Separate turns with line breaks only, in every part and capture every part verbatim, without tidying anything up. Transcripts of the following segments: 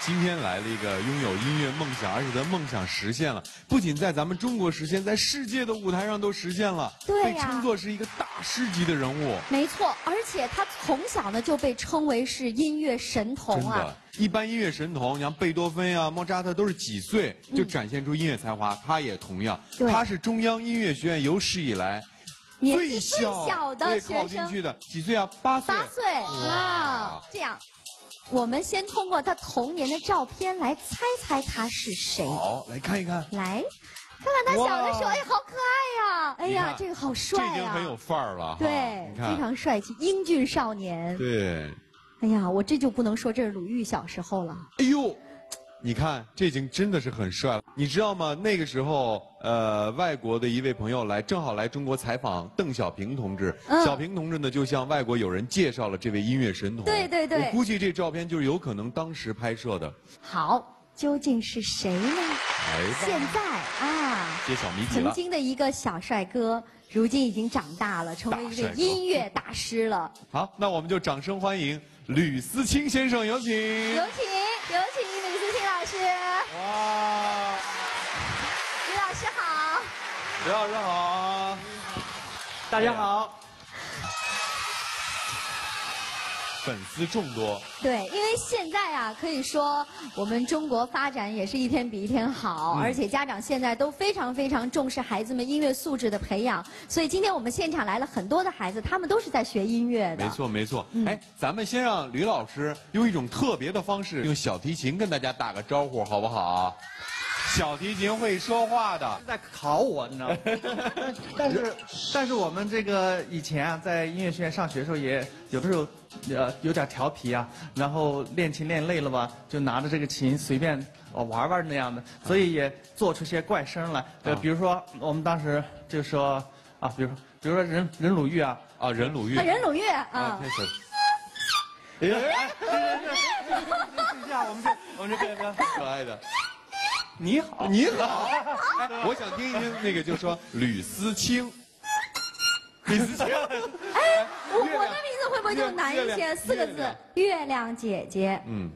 今天来了一个拥有音乐梦想，而且他梦想实现了，不仅在咱们中国实现，在世界的舞台上都实现了，
对呀，
被称作是一个大师级的人物。
没错，而且他从小呢就被称为是音乐神童啊。
真的，一般音乐神童，像贝多芬呀、莫扎特都是几岁就展现出音乐才华，嗯、他也同样，他是中央音乐学院有史以来。
年纪最小的学生，
考进去的几岁啊？八岁。
八岁哇！这样，我们先通过他童年的照片来猜猜他是谁。
好，来看一看。
来，看看他小的时候，哎，好可爱呀！哎呀，这个好帅啊！
这已经很有范儿了。
对，非常帅气，英俊少年。
对。
哎呀，我这就不能说这是鲁豫小时候了。
哎呦！你看，这已经真的是很帅了。你知道吗？那个时候，呃，外国的一位朋友来，正好来中国采访邓小平同志。嗯、小平同志呢，就向外国友人介绍了这位音乐神童。
对对对。
我估计这照片就是有可能当时拍摄的。
好，究竟是谁呢？
来吧。
现在啊，
揭晓谜底了。
曾经的一个小帅哥，如今已经长大了，成为一位音乐大师了。
好，那我们就掌声欢迎吕思清先生，有请。
有请，有请。老师，哇！吕老师好，
吕老师好，
大家好。
粉丝众多。
对，因为现在啊，可以说我们中国发展也是一天比一天好，嗯、而且家长现在都非常非常重视孩子们音乐素质的培养，所以今天我们现场来了很多的孩子，他们都是在学音乐的。
没错没错，嗯、哎，咱们先让吕老师用一种特别的方式，用小提琴跟大家打个招呼，好不好？小提琴会说话的，
在考我，你知道吗？但是，但是我们这个以前啊，在音乐学院上学的时候，也有的时候，呃，有点调皮啊，然后练琴练累了吧，就拿着这个琴随便哦玩玩那样的，所以也做出些怪声来。呃，比如说我们当时就说啊，比如说，比如说任任鲁豫啊，
啊，任鲁豫，
任鲁豫啊。
哎呀，
这下我们这我们这个
可爱的。
你好，
你好，哎，我想听一听那个，就说吕思清，吕思清，
哎，我我的名字会不会就难一些？四个字，月亮姐姐。嗯。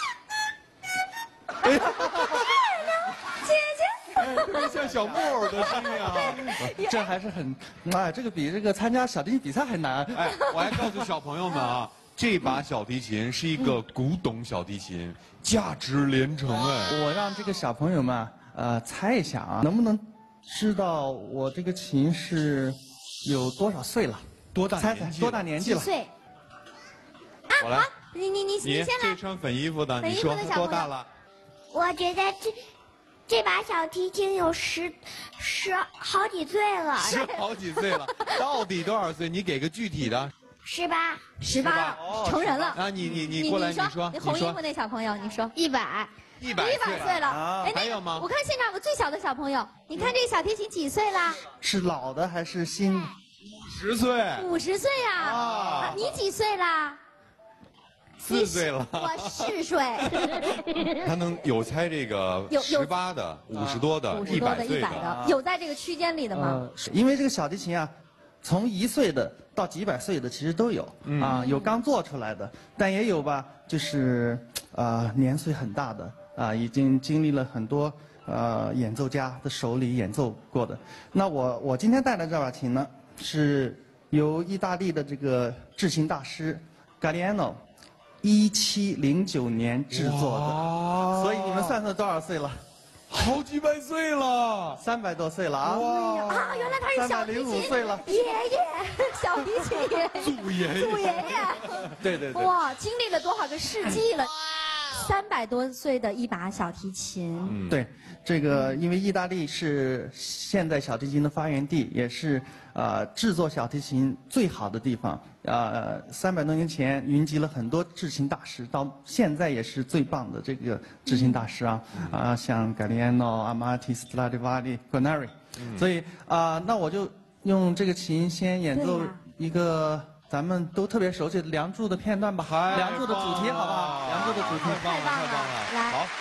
月亮姐姐，
特别像小木偶的声音啊！
这还是很，哎，这个比这个参加小提琴比赛还难。
哎，我还告诉小朋友们啊。这把小提琴是一个古董小提琴，价值连城哎！
我让这个小朋友们呃猜一下啊，能不能知道我这个琴是有多少岁了？
多大
猜猜多大年纪了？
几岁？啊，
我来，
好，你你你
你
先来。
这穿粉衣服的，你说多大了？
我觉得这这把小提琴有十十好几岁了。
十好几岁了，到底多少岁？你给个具体的。
十八，
十八，成人了。
啊，你你你过来，你说，
你红衣服那小朋友，你说
一百，
一百，
一百岁了。
哎，还有吗？
我看现场有个最小的小朋友，你看这个小提琴几岁啦？
是老的还是新？
五十岁。
五十岁呀！啊，你几岁啦？
四岁了。
我四岁。
他能有猜这个十八的、五十多的、一百岁的，
有在这个区间里的吗？
因为这个小提琴啊。从一岁的到几百岁的其实都有、嗯、啊，有刚做出来的，但也有吧，就是呃年岁很大的啊，已经经历了很多呃演奏家的手里演奏过的。那我我今天带的这把琴呢，是由意大利的这个制琴大师 Galliano 一七零九年制作的，所以你们算算多少岁了？
好几百岁了，
三百多岁了啊！
哇啊，原来他是小提琴
三百零五岁了，
爷爷，小提琴爷爷，
祖爷爷，
祖爷爷，
对对对，
哇，经历了多少个世纪了？三百多岁的一把小提琴，
嗯，对，这个因为意大利是现代小提琴的发源地，也是呃制作小提琴最好的地方。呃，三百多年前云集了很多制琴大师，到现在也是最棒的这个制琴大师啊，啊、嗯呃，像 Galliano、Amati、Stradivari、Guarneri，、嗯、所以啊、呃，那我就用这个琴先演奏一个。咱们都特别熟悉的《梁祝》的片段吧，《梁祝》的主题好不好？《梁祝》的主题，
太棒了，太棒了！
来，
好。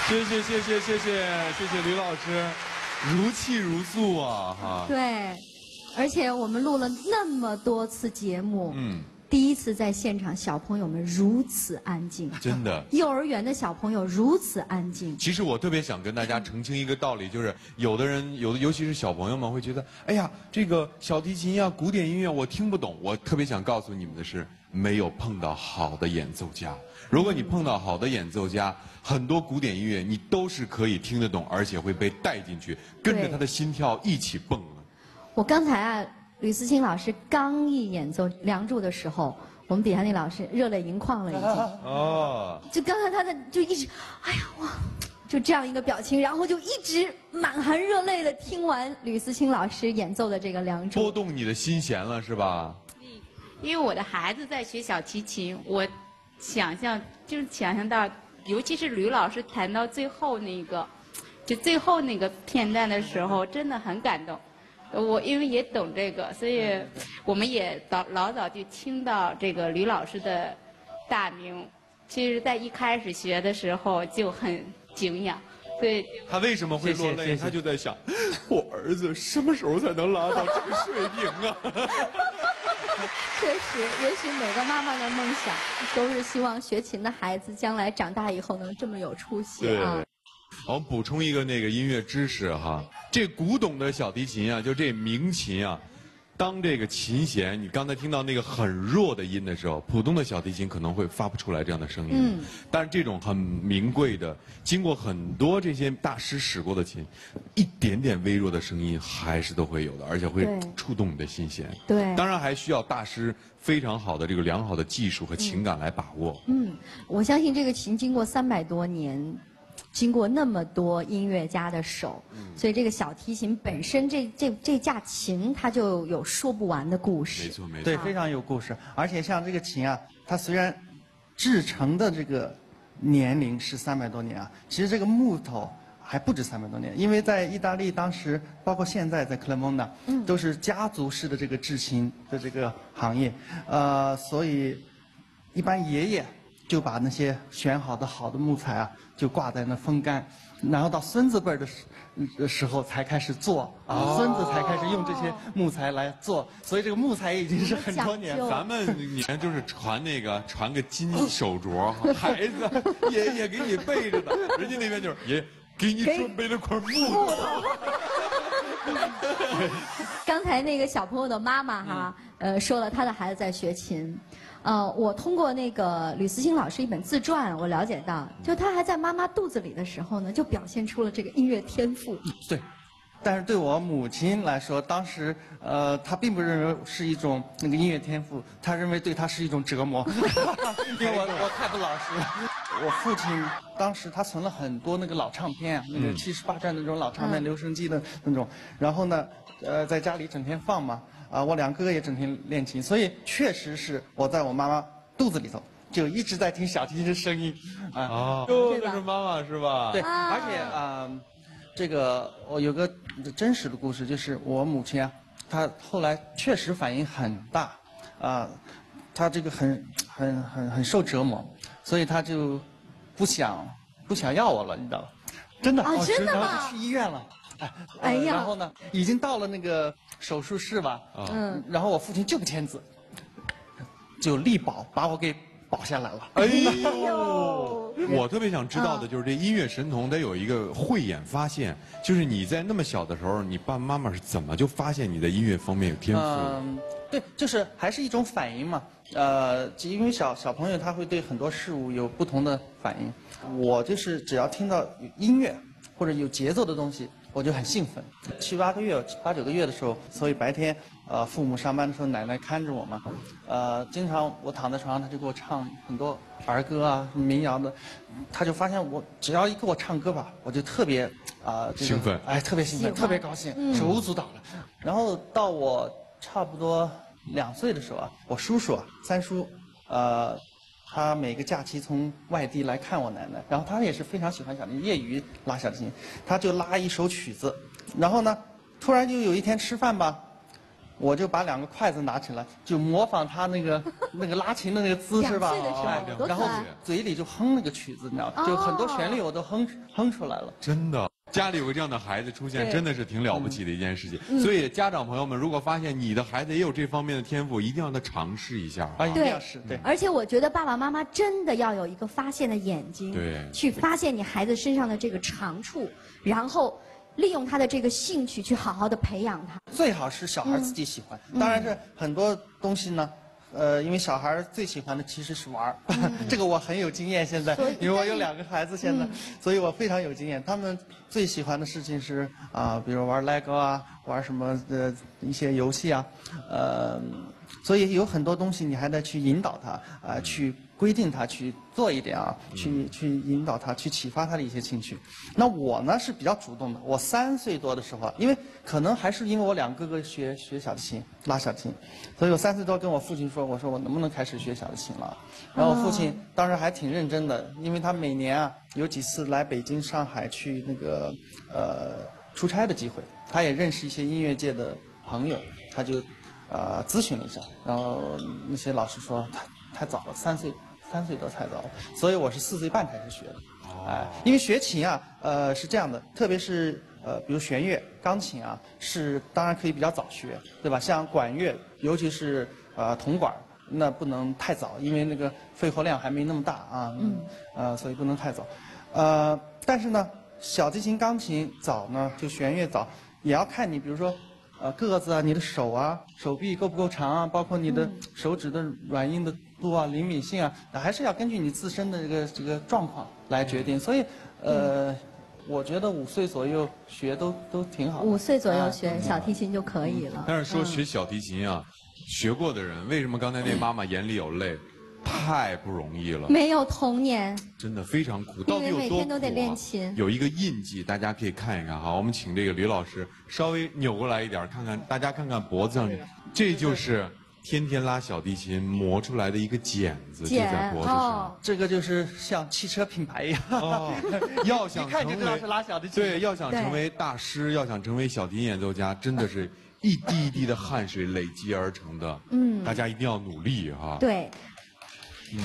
谢谢谢谢谢谢谢谢吕老师，如泣如诉啊哈。
对，而且我们录了那么多次节目，
嗯，
第一次在现场，小朋友们如此安静，
真的。
幼儿园的小朋友如此安静。
其实我特别想跟大家澄清一个道理，就是有的人，有的尤其是小朋友们会觉得，哎呀，这个小提琴呀、古典音乐我听不懂。我特别想告诉你们的是，没有碰到好的演奏家。如果你碰到好的演奏家，很多古典音乐你都是可以听得懂，而且会被带进去，跟着他的心跳一起蹦的。
我刚才啊，吕思清老师刚一演奏《梁祝》的时候，我们底下那老师热泪盈眶了已经。
哦。
就刚才他的就一直，哎呀哇，就这样一个表情，然后就一直满含热泪的听完吕思清老师演奏的这个《梁祝》。
拨动你的心弦了是吧？
因为我的孩子在学小提琴，我想象就是想象到，尤其是吕老师弹到最后那个，就最后那个片段的时候，真的很感动。我因为也懂这个，所以我们也早老早就听到这个吕老师的大名。其实，在一开始学的时候就很敬仰。对。
他为什么会落泪？
谢谢谢谢
他就在想，我儿子什么时候才能拉到这个水平啊？
确实，也许每个妈妈的梦想都是希望学琴的孩子将来长大以后能这么有出息啊。
对，我们补充一个那个音乐知识哈，这古董的小提琴啊，就这鸣琴啊，当这个琴弦，你刚才听到那个很弱的音的时候，普通的小提琴可能会发不出来这样的声音。嗯。但是这种很名贵的，经过很多这些大师使过的琴，一点点微弱的声音还是都会有的，而且会触动你的心弦。
对。
当然还需要大师非常好的这个良好的技术和情感来把握。
嗯，我相信这个琴经过三百多年。经过那么多音乐家的手，嗯、所以这个小提琴本身这这这架琴，它就有说不完的故事。
没错没错，
对，非常有故事。而且像这个琴啊，它虽然制成的这个年龄是三百多年啊，其实这个木头还不止三百多年，因为在意大利当时，包括现在在克雷蒙纳，嗯、都是家族式的这个制琴的这个行业，呃，所以一般爷爷就把那些选好的好的木材啊，就挂在那风干，然后到孙子辈儿的时时候才开始做，啊，孙子才开始用这些木材来做，所以这个木材已经是很多年。
咱们你看就是传那个传个金手镯，孩子爷爷给你备着的，人家那边就是爷爷给你准备了块木头。
刚才那个小朋友的妈妈哈，嗯、呃，说了她的孩子在学琴。呃，我通过那个吕思清老师一本自传，我了解到，就他还在妈妈肚子里的时候呢，就表现出了这个音乐天赋。
对，但是对我母亲来说，当时呃，她并不认为是一种那个音乐天赋，她认为对她是一种折磨，因为我我太不老实了。我父亲当时他存了很多那个老唱片啊，那个七十八转那种老唱片，留声机的那种，然后呢，呃，在家里整天放嘛。啊，我两哥哥也整天练琴，所以确实是我在我妈妈肚子里头就一直在听小提琴的声音，啊，
哦，这是妈妈是吧？
对，而且啊、呃，这个我有个真实的故事，就是我母亲啊，她后来确实反应很大，啊、呃，她这个很很很很受折磨，所以她就不想不想要我了，你知道吧？真的，
啊，真的吗？
然后就去医院了。哎，
哎呀，
然后呢，已经到了那个手术室吧，嗯，然后我父亲就不签字，就力保把我给保下来了。
哎呦，我特别想知道的就是这音乐神童得有一个慧眼发现，就是你在那么小的时候，你爸爸妈妈是怎么就发现你在音乐方面有天赋？
嗯，对，就是还是一种反应嘛。呃，因为小小朋友他会对很多事物有不同的反应，我就是只要听到音乐或者有节奏的东西。我就很兴奋，七八个月、八九个月的时候，所以白天，呃，父母上班的时候，奶奶看着我嘛，呃，经常我躺在床上，他就给我唱很多儿歌啊、民谣的，他就发现我只要一给我唱歌吧，我就特别啊、呃这个、
兴奋，
哎，特别兴奋，特别高兴，嗯、手舞足蹈的。然后到我差不多两岁的时候啊，我叔叔啊，三叔，呃。他每个假期从外地来看我奶奶，然后他也是非常喜欢小提琴，业余拉小提琴，他就拉一首曲子，然后呢，突然就有一天吃饭吧， 我就把两个筷子拿起来，就模仿他那个那个拉琴的那个姿势吧，
两岁的时候
哎
多可爱
然后嘴里就哼那个曲子，你知道吗？就很多旋律我都哼哼出来了。
真的，家里有个这样的孩子出现，
对
真的是挺了不起的一件事情。
嗯
所以家长朋友们，如果发现你的孩子也有这方面的天赋，一定要让他尝试一下
啊，一定
对
要是对。
而且我觉得爸爸妈妈真的要有一个发现的眼睛，
对
去发现你孩子身上的这个长处，然后利用他的这个兴趣去好好的培养他。
最好是小孩自己喜欢，当然是很多东西呢。呃，因为小孩最喜欢的其实是玩儿，这个我很有经验。现在，因为我有两个孩子，现在，所以我非常有经验。他们最喜欢的事情是啊、比如玩 LEGO 啊，玩什么的一些游戏啊，呃，所以有很多东西你还得去引导他啊、去规定他去做一点啊，去去引导他，去启发他的一些兴趣。那我呢是比较主动的。我三岁多的时候，因为可能还是因为我两哥哥学学小提琴，拉小提琴，所以我三岁多跟我父亲说，我说我能不能开始学小提琴了？然后我父亲当时还挺认真的，因为他每年啊有几次来北京、上海去那个呃出差的机会，他也认识一些音乐界的朋友，他就呃咨询了一下，然后那些老师说他太早了，三岁。三岁多才早，所以我是四岁半开始学的。哎，因为学琴啊，呃是这样的，特别是呃比如弦乐、钢琴啊，是当然可以比较早学，对吧？像管乐，尤其是呃铜管，那不能太早，因为那个肺活量还没那么大啊。嗯。呃，所以不能太早。呃，但是呢，小提琴、钢琴早呢，就弦乐早，也要看你，比如说。呃，个子啊，你的手啊，手臂够不够长啊，包括你的手指的软硬的度啊、灵敏性啊，还是要根据你自身的这个这个状况来决定。所以，呃，我觉得五岁左右学都都挺好的。
五岁左右学小提琴就可以了。
但是说学小提琴啊，学过的人，为什么刚才那妈妈眼里有泪？太不容易了，
没有童年，
真的非常苦。到底有多苦、啊、
每天都得练琴，
有一个印记，大家可以看一看哈。我们请这个吕老师稍微扭过来一点，看看大家看看脖子上，这就是天天拉小提琴磨出来的一个茧子，就在脖子上。
哦、
这个就是像汽车品牌一样，哦、
要想成为
一看就知道是拉小提琴。
对，要想成为大师，要想成为小提琴演奏家，真的是一滴一滴的汗水累积而成的。嗯，大家一定要努力哈。
对。
嗯，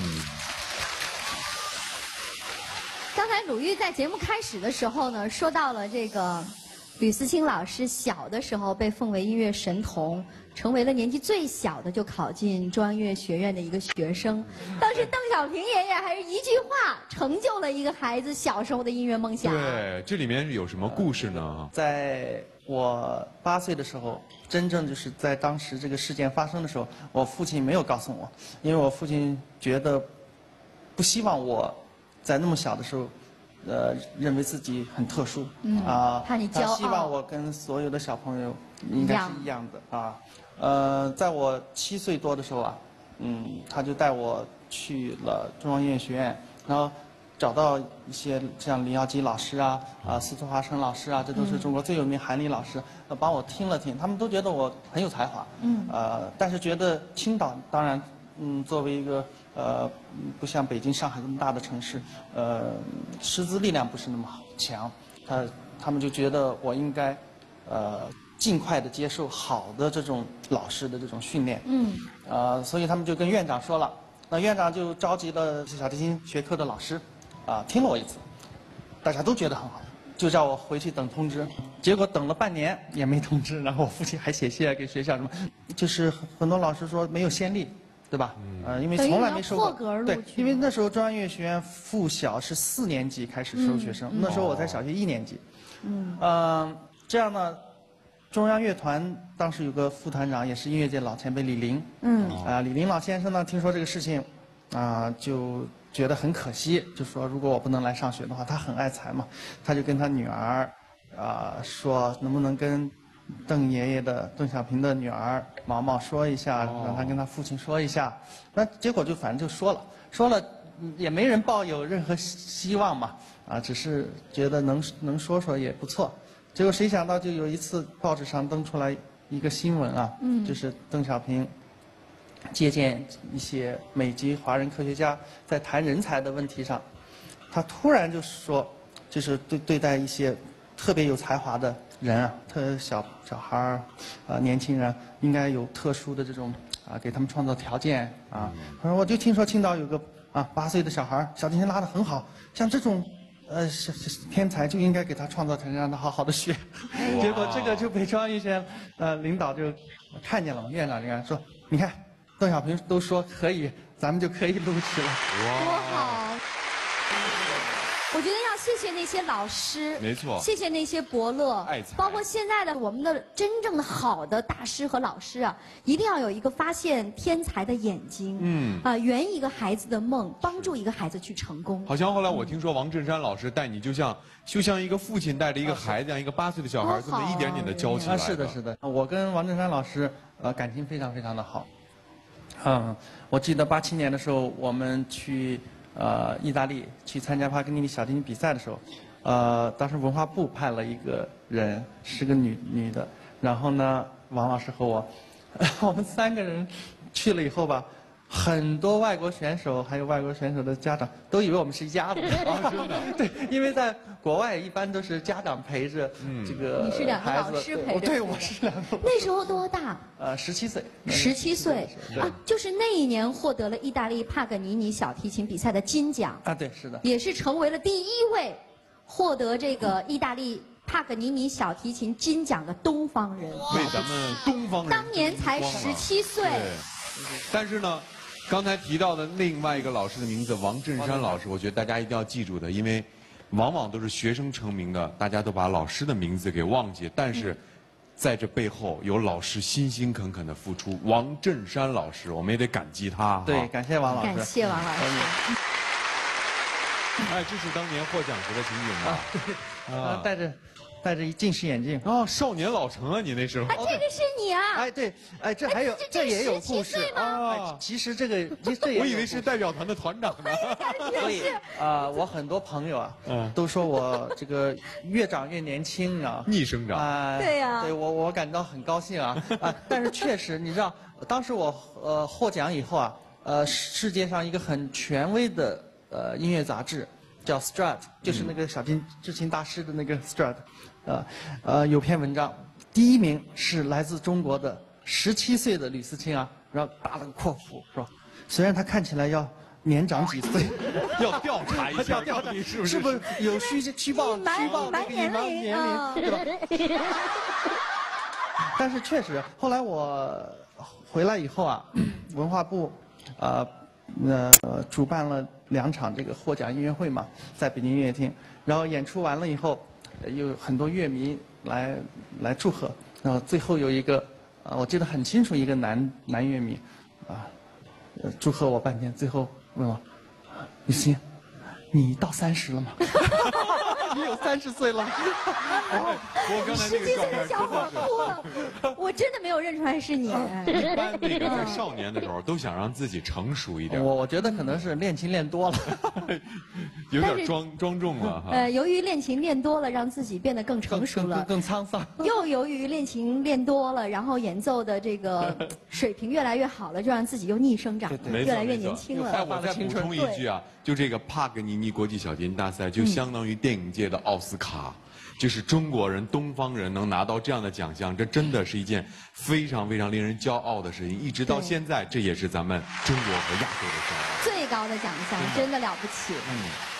刚才鲁豫在节目开始的时候呢，说到了这个吕思清老师小的时候被奉为音乐神童，成为了年纪最小的就考进中央音乐学院的一个学生。当时邓小平爷爷还是一句话成就了一个孩子小时候的音乐梦想。
对，这里面有什么故事呢？
在我八岁的时候，真正就是在当时这个事件发生的时候，我父亲没有告诉我，因为我父亲觉得不希望我在那么小的时候，呃，认为自己很特殊，嗯、啊，
怕你骄傲，
他希望我跟所有的小朋友应该是一样的啊。呃，在我七岁多的时候啊，嗯，他就带我去了中央音乐学院，然后。找到一些像林耀基老师啊，啊司徒华生老师啊，这都是中国最有名韩李老师，呃，帮我听了听，他们都觉得我很有才华，嗯，呃，但是觉得青岛当然，嗯，作为一个呃不像北京、上海这么大的城市，呃，师资力量不是那么强，他他们就觉得我应该，呃，尽快的接受好的这种老师的这种训练，嗯，呃，所以他们就跟院长说了，那院长就召集了小提琴学科的老师。啊，听了我一次，大家都觉得很好，就叫我回去等通知。结果等了半年也没通知，然后我父亲还写信给学校什么，就是很多老师说没有先例，对吧？嗯、呃，因为从来没收过。对，因为那时候中央音乐学院附小是四年级开始收学生，嗯、那时候我在小学一年级。嗯。呃，这样呢，中央乐团当时有个副团长，也是音乐界老前辈李林。嗯。啊、呃，李林老先生呢，听说这个事情，啊、呃，就。觉得很可惜，就说如果我不能来上学的话，他很爱才嘛，他就跟他女儿，啊、呃、说能不能跟邓爷爷的邓小平的女儿毛毛说一下，让他跟他父亲说一下。那结果就反正就说了，说了也没人抱有任何希望嘛，啊，只是觉得能能说说也不错。结果谁想到就有一次报纸上登出来一个新闻啊，嗯、就是邓小平。借鉴一些美籍华人科学家在谈人才的问题上，他突然就说，就是对对待一些特别有才华的人啊，特小小孩儿，呃，年轻人应该有特殊的这种啊，给他们创造条件啊。他说，我就听说青岛有个啊八岁的小孩儿小提琴拉得很好，像这种呃小小天才就应该给他创造条件，让他好好的学。结果这个就北川艺学呃领导就看见了嘛，院长就看说，你看邓小平都说可以，咱们就可以录取了。
多好！我觉得要谢谢那些老师，
没错
谢谢那些伯乐
爱才，
包括现在的我们的真正的好的大师和老师啊，一定要有一个发现天才的眼睛，嗯，啊，圆一个孩子的梦，帮助一个孩子去成功。
好像后来我听说王振山老师带你，就像就像一个父亲带着一个孩子，一样一个八岁的小孩，这么一点点的教起来
啊，是的，是的。我跟王振山老师呃感情非常非常的好。嗯，我记得八七年的时候，我们去呃意大利去参加帕格尼尼小提琴比赛的时候，呃，当时文化部派了一个人，是个女女的，然后呢，王老师和我，我们三个人去了以后吧。很多外国选手，还有外国选手的家长都以为我们是一家子。
啊，真的。
对，因为在国外一般都是家长陪着这个
你是两个
孩子，
老师陪着
对，我是两个。
那时候多大？
呃，十七岁。
十七岁
对
啊，就是那一年获得了意大利帕格尼尼小提琴比赛的金奖
啊，对，是的。
也是成为了第一位获得这个意大利帕格尼尼小提琴金奖的东方人。
为咱们东方人
当年才十七岁。
对，但是呢。刚才提到的另外一个老师的名字王振山老师，我觉得大家一定要记住的，因为往往都是学生成名的，大家都把老师的名字给忘记，但是在这背后有老师辛辛恳恳的付出。王振山老师，我们也得感激他。
对，感谢王老师。
感谢王老师。
哎，这是当年获奖时的情景吧？
对，啊，戴着。戴着一近视眼镜
啊，少年老成啊！你那时候，
啊，这个是你啊！
哎，对，哎，这还有
这
这也有故事
啊。
其实这个这也，
我以为是代表团的团长呢。
所以啊，我很多朋友啊，都说我这个越长越年轻啊，
逆生长。
啊，
对呀，
对我我感到很高兴啊啊！但是确实，你知道，当时我呃获奖以后啊，呃，世界上一个很权威的呃音乐杂志叫 Strut， 就是那个小提制琴大师的那个 Strut。呃，呃，有篇文章，第一名是来自中国的十七岁的吕思清啊，然后打了个括弧，是吧？虽然他看起来要年长几岁，
要调查一下，
到
底是不是
是不是有虚虚报虚报那个隐瞒年龄，对吧？但是确实，后来我回来以后啊，文化部呃呃主办了两场这个获奖音乐会嘛，在北京音乐厅，然后演出完了以后。有很多乐迷来来祝贺，然后最后有一个啊，我记得很清楚，一个男男乐迷，啊，祝贺我半天，最后问我，雨欣，你到三十了吗？你有三十岁了。
我刚才那个照片
小伙哭了，我真的没有认出来是你。
一般那个在少年的时候都想让自己成熟一点。
我我觉得可能是练琴练多了，
有点庄庄重了哈。
呃，由于练琴练多了，让自己变得更成熟了，
更沧桑。
又由于练琴练多了，然后演奏的这个水平越来越好了，就让自己又逆生长了，越来越年轻了。
哎，我再补充一句啊，就这个帕格尼尼国际小提琴大赛，就相当于电影界的奥斯卡。就是中国人、东方人能拿到这样的奖项，这真的是一件非常非常令人骄傲的事情。一直到现在，这也是咱们中国和亚洲的骄傲。
最高的奖项，真的了不起。嗯。